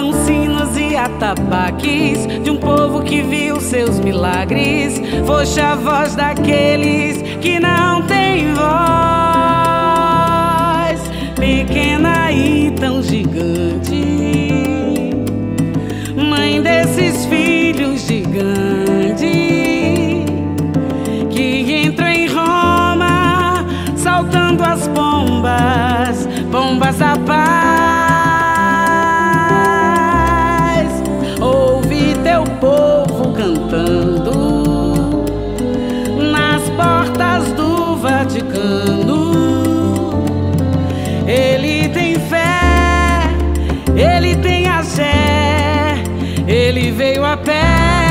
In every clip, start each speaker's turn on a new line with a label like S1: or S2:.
S1: tocam sinos e atabaques de um povo que viu seus milagres. Foste a voz daqueles que não têm voz, pequena e tão gigante, mãe desses filhos gigantes que entram em Roma saltando as pombas, pombas da paz. Ouvi teu povo cantando nas portas do Vaticano. Ele tem fé, ele tem axé, ele veio a pé.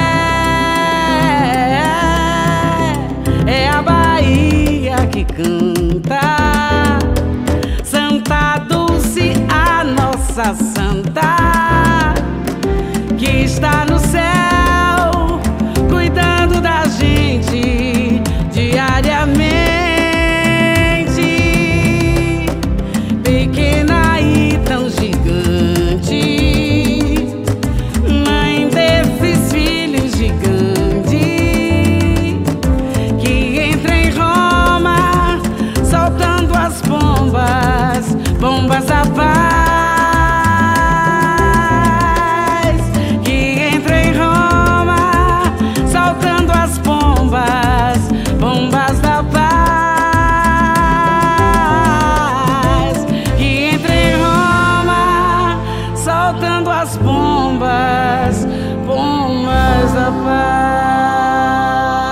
S1: É a Bahia que canta, Santa Dulce, a nossa santa, que está no céu cuidando da gente diariamente. Pequena e tão gigante, mãe desses filhos gigantes que entra em Roma soltando as pombas, pombas da paz. Que entra em Roma soltando as pombas, pombas da paz. Que entra em Roma soltando as pombas, pombas da paz.